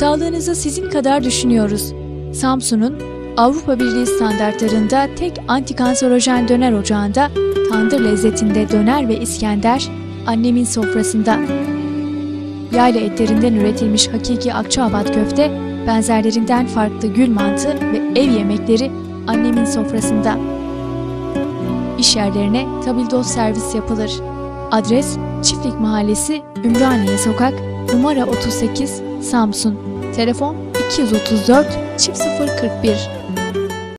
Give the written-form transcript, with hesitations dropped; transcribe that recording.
Sağlığınızı sizin kadar düşünüyoruz. Samsun'un Avrupa Birliği standartlarında tek antikanserojen döner ocağında tandır lezzetinde döner ve İskender Annemin sofrasında. Yayla etlerinden üretilmiş hakiki Akçaabat köfte, benzerlerinden farklı gül mantı ve ev yemekleri Annemin sofrasında. İş yerlerine tabildot servis yapılır. Adres Çiftlik Mahallesi, Ümraniye Sokak, numara 38, Samsun. Telefon 234 0041.